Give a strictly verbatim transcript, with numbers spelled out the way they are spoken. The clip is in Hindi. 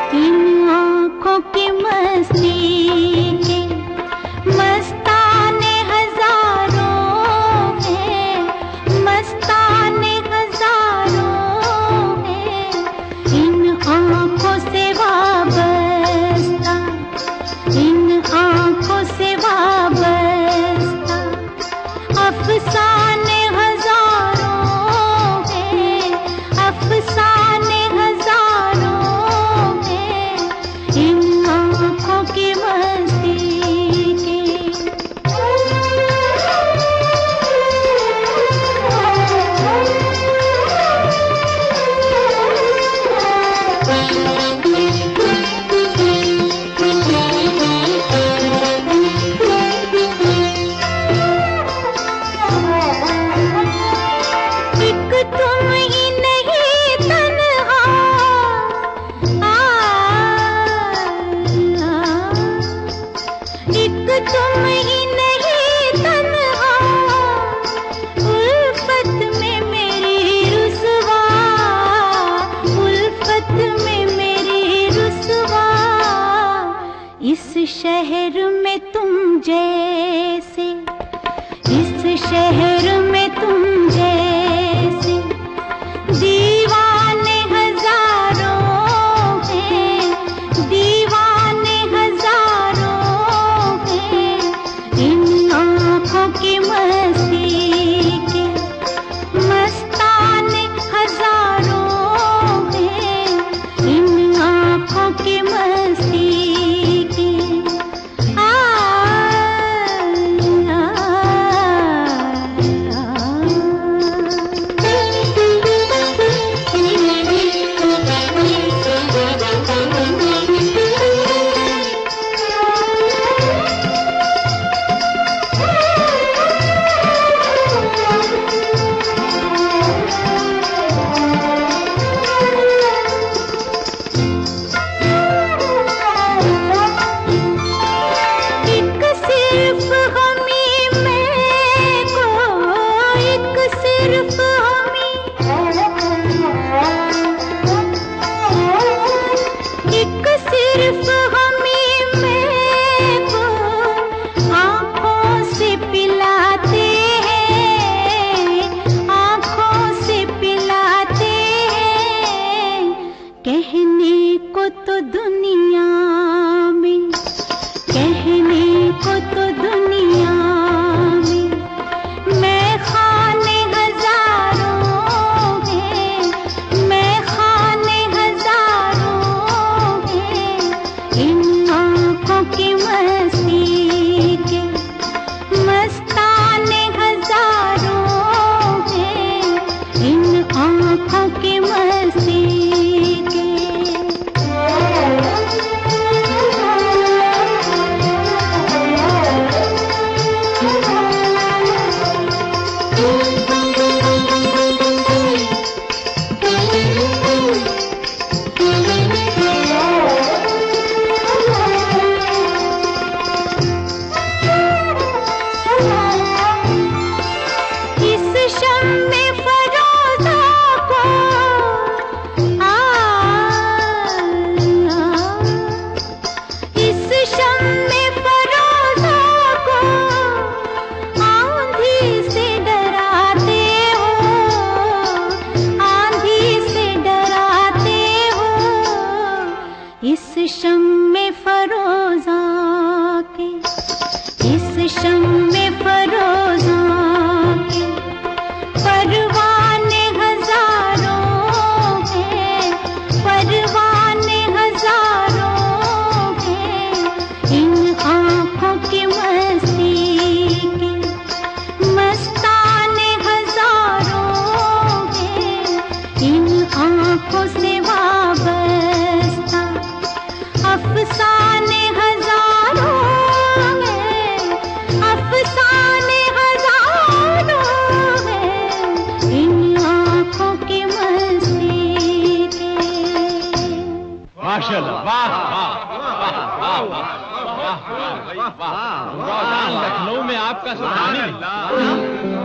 इन आँखों की मस्ती के मस्ताने हजारों हैं, मस्ताने हजारों हैं, इन आँखों से वाबस्ता, इन आँखों से वाबस्ता अफसाने हजारों हैं, अफसाने हजारों हैं, इन आँखों की मस्ती के। एक तुम ही नहीं तन्हा, आ, आ, एक तुम ही नहीं तन्हा, उल्फत में मेरी रुसवा, उल्फत में मेरी रुसवा, इस शहर में तुम जैसे, इस शहर में तुम जैसे दीवाने हजारों हैं, दीवाने हजारों हैं, इन आँखों की मस्ती के मस्ताने हजारों हैं, इन आँखों की मस्ती की। आ, आ, एक सिर्फ हमी में को, एक सिर्फ हमी, एक सिर्फ हमी में को आँखों से पिलाते हैं, आँखों से पिलाते हैं, कहने को तो दुनिया में, कहने को तो दुनिया में मैं खाने हजारों हैं, मैं खाने हजारों हैं, इन आँखों की मस्ती के मस्ताने हजारों हैं, इन आँखों की मस्ती के। इस शम्मे फरोज़ा को, आ, आ, इस शम्मे फरोज़ा को आंधी से डराते हो, आंधी से डराते हो, इस शम्मे फरोज़ा के, इस शम्मे फरोज़ा के परवाने हजारों हैं, परवाने हजारों हैं, इन आँखों की मस्ती के मस्ताने हजारों हैं, इन आँखों से वाबस्ता अफसाने हजारों हैं, अफसाने हजारों हैं, इन आँखों की मस्ती के। माशाल्लाह, वाह वाह वाह वाह वाह वाह वाह, लखनऊ में आपका